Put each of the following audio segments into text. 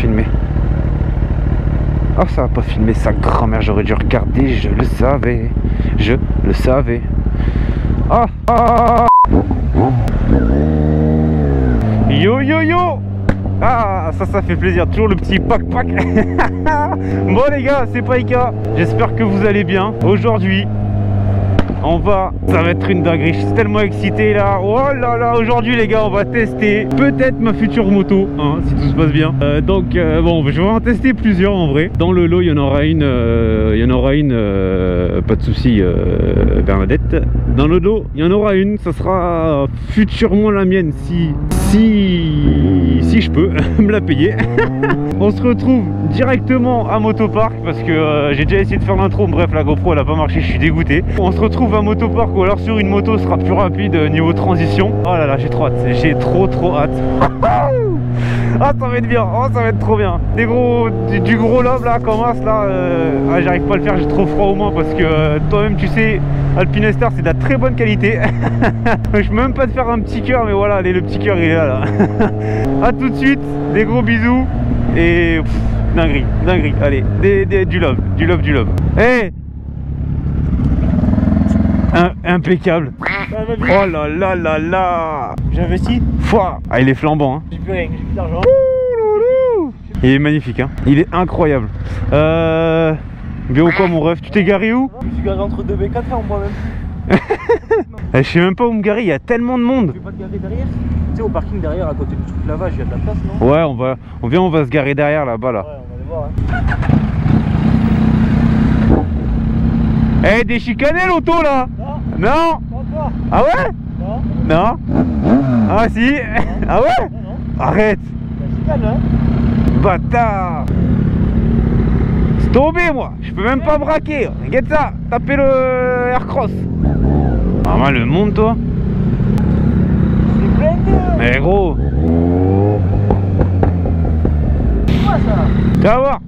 filmé. Oh, ça va pas filmer sa grand-mère, j'aurais dû regarder, je le savais. Je le savais. Ah, ah, ah. Yo yo yo. Ah, ça fait plaisir, toujours le petit pack. Bon les gars, c'est Paika, j'espère que vous allez bien. Aujourd'hui, ça va être une dinguerie, je suis tellement excité là. Oh là là, aujourd'hui les gars, on va tester peut-être ma future moto, hein, si tout se passe bien. Bon, je vais en tester plusieurs en vrai. Dans le lot, il y en aura une, pas de souci, Bernadette. Dans le lot, il y en aura une, ça sera futurement la mienne si je peux me la payer. On se retrouve directement à Motopark parce que j'ai déjà essayé de faire l'intro, bref la GoPro elle a pas marché, je suis dégoûté. On se retrouve à Motopark ou alors sur une moto, ce sera plus rapide niveau transition. Oh là là, j'ai trop hâte, j'ai trop hâte. Ah, ça va être bien, oh ça va être trop bien. Du gros lobe là, commence là, j'arrive pas à le faire, j'ai trop froid au moins parce que toi-même tu sais, Alpinester c'est de la très bonne qualité. Je peux même pas te faire un petit cœur, mais voilà, allez, le petit cœur il est là. A tout de suite, des gros bisous et dinguerie, allez, du love. Hey, impeccable. Oh là là là là. J'ai investi. Ah, il est flambant hein. J'ai plus rien, j'ai plus d'argent. Il est magnifique hein. Il est incroyable. Bien ou quoi mon ref? Tu t'es garé où? Je me suis garé entre 2 B4 en moi-même. Je sais même pas où me garer, il y a tellement de monde. Tu veux pas te garer derrière? Tu sais, au parking derrière, à côté du truc lavage, il y a de la place, non? Ouais, on va se garer derrière là-bas là. Ouais, on va aller voir hein. Eh, des chicanés l'auto là? Non. Non. Pas. Ah ouais? Non. Ah si. Ah ouais? Non. Arrête. C'est chicane, hein? Bâtard. C'est tombé moi, je peux même pas braquer. Regarde ça, taper le Aircross. Ah moi le monde toi. C'est blindé. Mais gros. C'est quoi ça? Tu vas voir.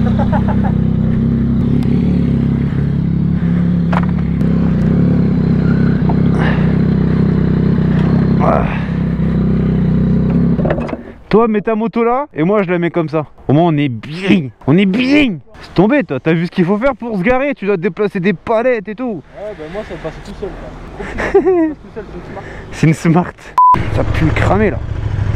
Toi mets ta moto là et moi je la mets comme ça. Au moins on est bien. C'est tombé toi, t'as vu ce qu'il faut faire pour se garer? Tu dois déplacer des palettes et tout. Ouais bah moi ça passe tout seul quoi. Tout seul, c'est une Smart. Ça pue le cramer là.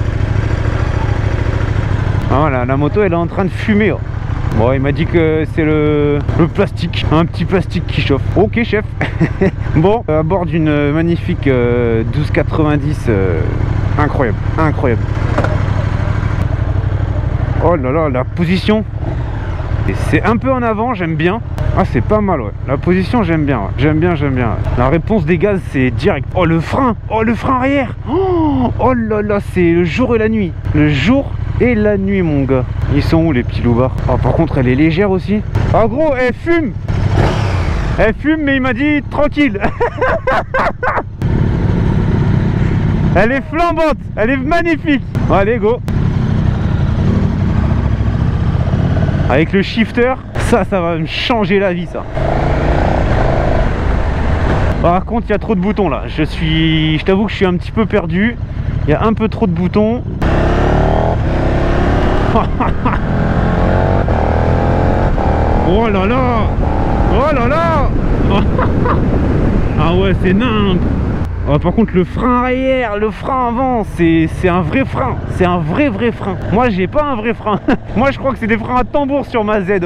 Ah voilà, la moto elle est en train de fumer. Oh. Bon il m'a dit que c'est le plastique, un petit plastique qui chauffe. Ok chef. Bon, à bord d'une magnifique 1290 incroyable. Oh là là, la position. C'est un peu en avant, j'aime bien. Ah c'est pas mal ouais. La position j'aime bien. Ouais. J'aime bien. La réponse des gaz c'est direct. Oh le frein arrière. Oh là là, c'est le jour et la nuit. Le jour et la nuit mon gars. Ils sont où les petits loupards? Oh par contre elle est légère aussi. Ah gros elle fume. Elle fume mais il m'a dit tranquille. Elle est flambante. Elle est magnifique. Allez go. Avec le shifter, ça va me changer la vie ça. Par contre il y a trop de boutons là. Je t'avoue que je suis un petit peu perdu. Il y a un peu trop de boutons. Oh là là. Ah ouais c'est nimble. Oh, par contre le frein arrière, le frein avant, c'est un vrai frein. C'est un vrai frein. Moi j'ai pas un vrai frein. Moi je crois que c'est des freins à tambour sur ma Z.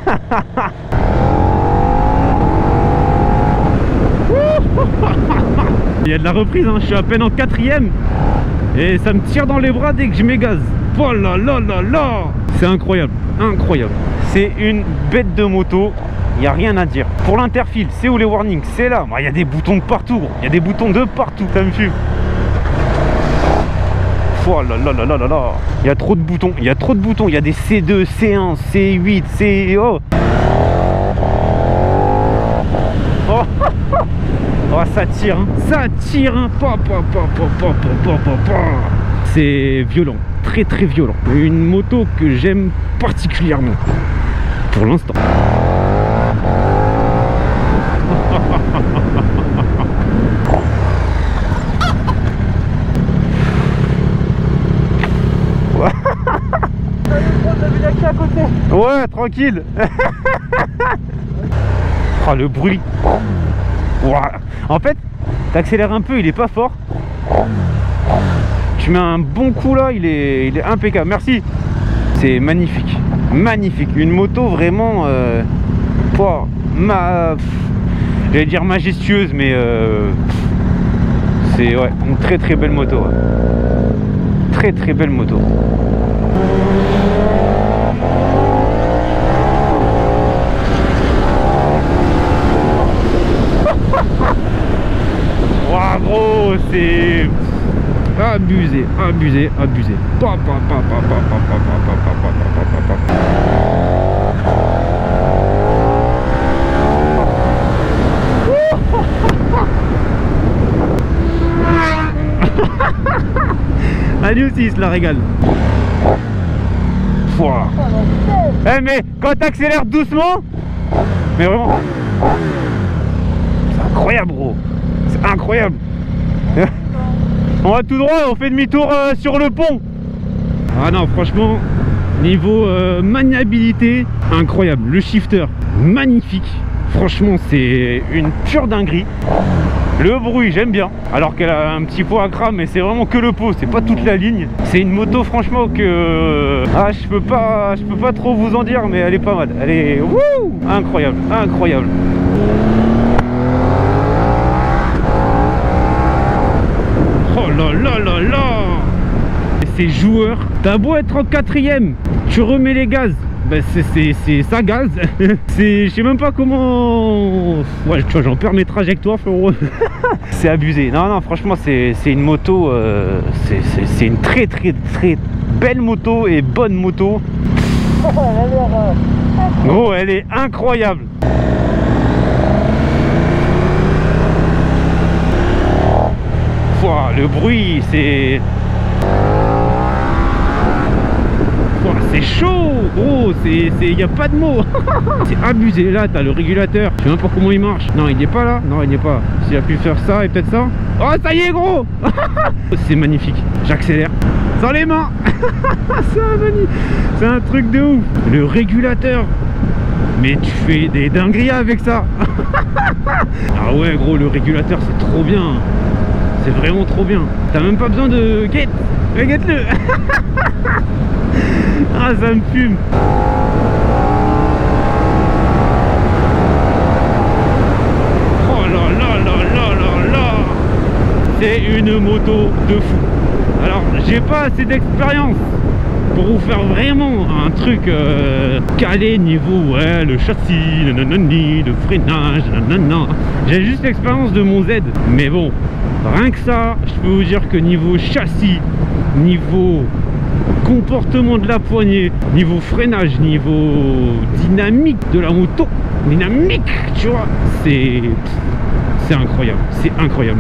Il y a de la reprise hein. Je suis à peine en 4ème. Et ça me tire dans les bras dès que je m'égaze. Oh là là là là. C'est incroyable. C'est une bête de moto. Il n'y a rien à dire. Pour l'interfile, c'est où les warnings? C'est là. Il y a des boutons de partout. Il y a des boutons de partout. Ça me fume. Oh là là là là là. Il y a trop de boutons. Il y a des C2, C1, C8, C... Oh, oh ça tire. C'est violent. Très violent. Une moto que j'aime particulièrement. Pour l'instant. Ouais, tranquille. Oh, le bruit. Ouah. En fait, t'accélères un peu, il est pas fort. Tu mets un bon coup là, il est impeccable. Merci. C'est magnifique. Magnifique. Une moto vraiment... j'allais dire majestueuse, mais... c'est ouais, une très très belle moto. Ouais. Très très belle moto. Waouh gros, c'est abusé, abusé, abusé. Allez aussi, il se la régale. Eh mais quand t'accélères doucement, mais vraiment, c'est incroyable gros, c'est incroyable. On va tout droit, on fait demi-tour sur le pont. Ah non, franchement, niveau maniabilité, incroyable. Le shifter, magnifique. Franchement, c'est une pure dinguerie. Le bruit, j'aime bien. Alors qu'elle a un petit pot à cram, mais c'est vraiment que le pot, c'est pas toute la ligne. C'est une moto, franchement, que je peux pas trop vous en dire, mais elle est pas mal. Elle est incroyable, incroyable. Oh là là là là. Et ces joueurs, t'as beau être en 4ème, tu remets les gaz, ben c'est ça gaz. Je sais même pas comment... Ouais, tu vois, j'en perds mes trajectoires, frérot. C'est abusé. Non, non, franchement, c'est une moto... c'est une très très très belle moto et bonne moto. Gros, elle est incroyable. Le bruit, c'est... C'est chaud, gros, il n'y a pas de mots. C'est abusé. Là, t'as le régulateur. Je sais même pas comment il marche. Non, il n'est pas là. Non, il n'est pas. S'il a pu faire ça et peut-être ça. Oh, ça y est, gros. C'est magnifique. J'accélère. Sans les mains. C'est un truc de ouf. Le régulateur. Mais tu fais des dingueries avec ça. Ah ouais, gros, le régulateur, c'est trop bien. C'est vraiment trop bien. T'as même pas besoin de... Guette-le. Ah, ça me fume. Oh là là là là là là. C'est une moto de fou. Alors, j'ai pas assez d'expérience pour vous faire vraiment un truc calé niveau le châssis, nanani, de freinage, nanana. J'ai juste l'expérience de mon Z, mais bon, rien que ça, je peux vous dire que niveau châssis, niveau comportement de la poignée, niveau freinage, niveau dynamique de la moto, dynamique, tu vois, c'est incroyable, c'est incroyable.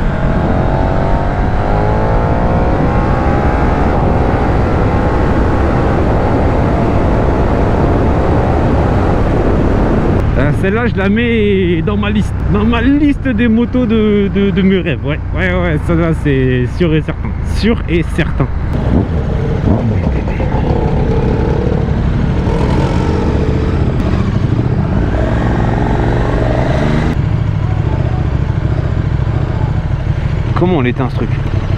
Celle-là, je la mets dans ma liste des motos de mes rêves. Ouais, ça là, c'est sûr et certain. Sûr et certain. Comment on éteint ce truc?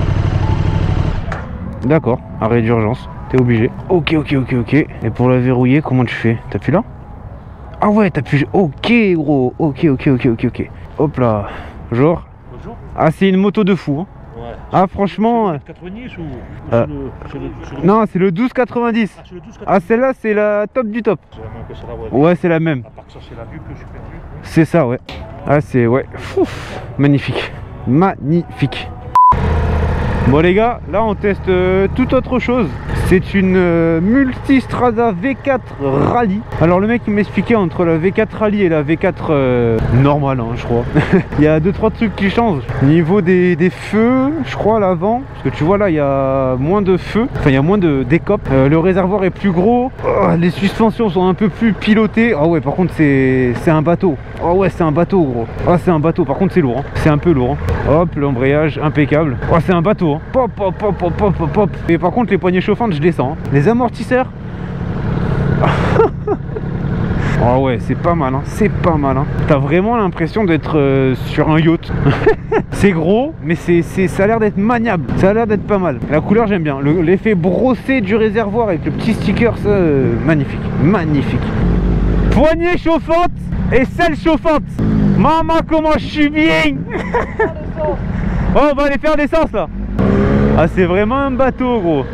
D'accord, arrêt d'urgence, t'es obligé. Ok. Et pour la verrouiller, comment tu fais? T'appuies là? Ah ouais, t'appuies. Ok gros, ok. Hop là. Bonjour. Bonjour. Ah, c'est une moto de fou. Hein. Ouais. Ah franchement. C'est le 90 ou non, c'est le 1290. Ah, c'est le 1290. Ah, celle-là, c'est la top du top. C'est la même que celle-là, ouais. Ouais, c'est la même. À part que ça, c'est la vue que j'ai perdue. C'est ça, ouais. Ah, c'est ouais. Fouf. Magnifique. Magnifique. Bon les gars, là on teste tout autre chose. C'est une Multistrada V4 Rally. Alors le mec il m'expliquait entre la V4 Rally et la V4 normale, hein, je crois. Il y a 2-3 trucs qui changent. Niveau des feux, je crois à l'avant. Parce que tu vois là, il y a moins de feux. Enfin, il y a moins de décope. Le réservoir est plus gros. Oh, les suspensions sont un peu plus pilotées. Ah ouais, par contre c'est un bateau. Oh ouais, c'est un bateau gros. Ah, c'est un bateau. Par contre c'est lourd. Hein. C'est un peu lourd. Hein. Hop, l'embrayage impeccable. Oh, c'est un bateau. Hein. Pop. Et par contre les poignées chauffantes, je descends. Hein. Les amortisseurs. Oh ouais, c'est pas mal, hein. C'est pas mal. Hein. T'as vraiment l'impression d'être sur un yacht. C'est gros, mais ça a l'air d'être maniable. Ça a l'air d'être pas mal. La couleur, j'aime bien. L'effet brossé du réservoir avec le petit sticker, ça, magnifique. Magnifique. Poignée chauffante et selle chauffante. Maman, comment je suis bien. Oh, on va aller faire l'essence là. Ah, c'est vraiment un bateau, gros.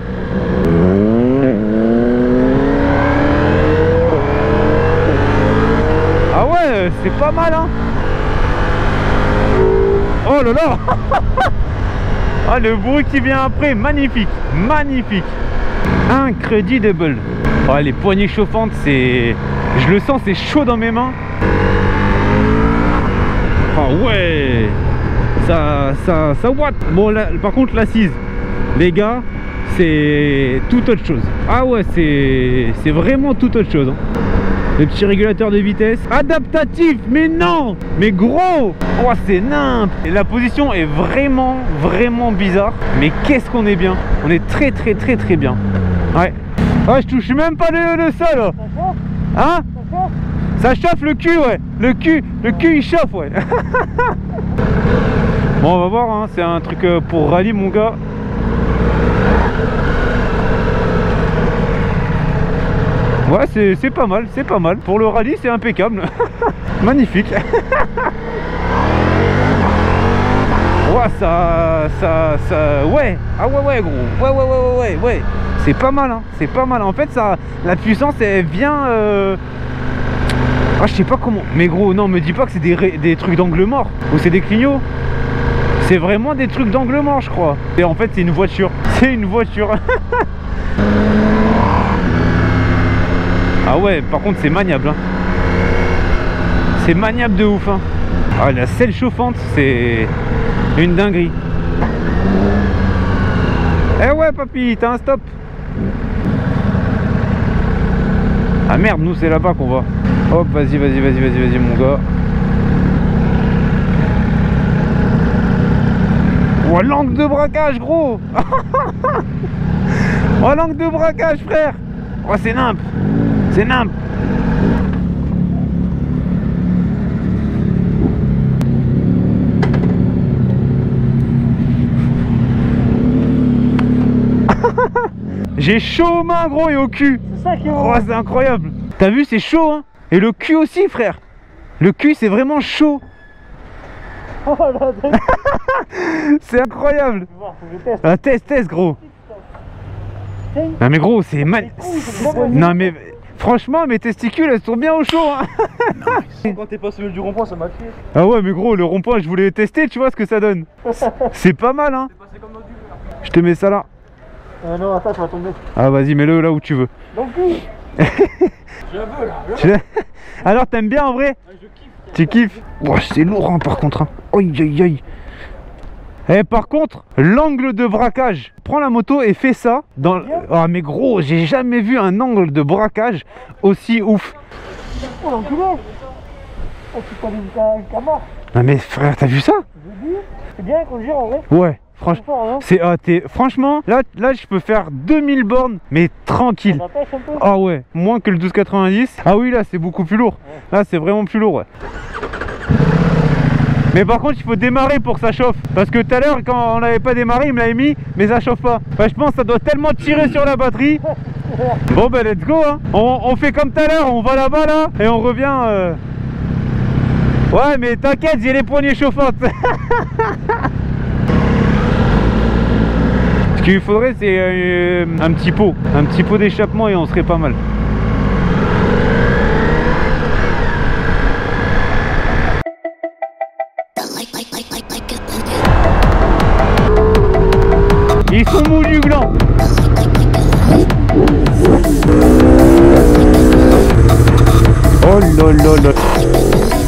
Ah ouais, c'est pas mal, hein. Oh là là. Ah, le bruit qui vient après, magnifique. Magnifique. Incredible. Oh, les poignées chauffantes, c'est... Je le sens, c'est chaud dans mes mains. Oh ouais. Ça watt. Bon, là, par contre, l'assise, les gars, c'est tout autre chose. Ah ouais, c'est vraiment tout autre chose, hein. Le petit régulateur de vitesse adaptatif, mais non, mais gros. Oh, c'est nimp. Et la position est vraiment bizarre, mais qu'est-ce qu'on est bien. On est très bien. Ouais. Ah, je touche même pas le sol là. Hein? Ça chauffe le cul, ouais. Le cul il chauffe, ouais. Bon, on va voir, hein. C'est un truc pour rallye, mon gars. Ouais, c'est pas mal, c'est pas mal. Pour le rallye, c'est impeccable. Magnifique. Ouais, ouais. Ah ouais, gros. Ouais. C'est pas mal, hein. C'est pas mal. En fait, ça, la puissance, elle vient... Ah, je sais pas comment. Mais gros, non, me dis pas que c'est des trucs d'angle mort. Ou c'est des clignots. C'est vraiment des trucs d'angle mort, je crois. Et en fait, c'est une voiture. C'est une voiture. Ah ouais, par contre, c'est maniable, hein. C'est maniable de ouf, hein. Ah, la selle chauffante, c'est une dinguerie. Eh ouais, papy, t'as un stop. Ah merde, nous, c'est là-bas qu'on va. Hop, vas-y, mon gars. Oh, l'angle de braquage, gros. Oh, l'angle de braquage, frère. Oh, c'est nimp. C'est nimp. J'ai chaud aux mains, gros, et au cul. C'est ça qui est... Oh, c'est incroyable. T'as vu, c'est chaud, hein. Et le cul aussi, frère. Le cul, c'est vraiment chaud. Oh là là. C'est incroyable. Ah, teste, gros. Non mais gros, c'est mal. Non mais franchement, mes testicules, elles sont bien au chaud, hein. Quand t'es passé au milieu du rond-point, ça m'a fait. Ah ouais, mais gros, le rond-point, je voulais tester, tu vois ce que ça donne. C'est pas mal, hein. Je te mets ça là. Non, attends, ça va tomber. Ah vas-y, mets-le là où tu veux. Donc oui. Je veux là. Alors, t'aimes bien en vrai? Je kiffe. Tu kiffes? Oh, c'est lourd, hein, par contre, hein. Aïe. Et par contre, l'angle de braquage. Prends la moto et fais ça dans... Ah mais gros, j'ai jamais vu un angle de braquage aussi ouf. Oh l'enculé. Oh, tu t'as une camar. Non mais frère, t'as vu ça? C'est bien qu'on gère en vrai. Ouais, franchement. C'est franchement, là je peux faire 2000 bornes, mais tranquille. Ça pêche un peu. Ah ouais, moins que le 1290. Ah oui, là c'est beaucoup plus lourd. Ouais. Là c'est vraiment plus lourd, ouais. Mais par contre il faut démarrer pour que ça chauffe. Parce que tout à l'heure quand on n'avait pas démarré il me l'avait mis, mais ça chauffe pas. Enfin, je pense que ça doit tellement tirer sur la batterie. Bon ben let's go, hein. On fait comme tout à l'heure, on va là-bas là et on revient. Ouais mais t'inquiète, j'ai les poignées chauffantes. Ce qu'il faudrait c'est un petit pot d'échappement et on serait pas mal. Ils sont mous du gland. Oh là là là.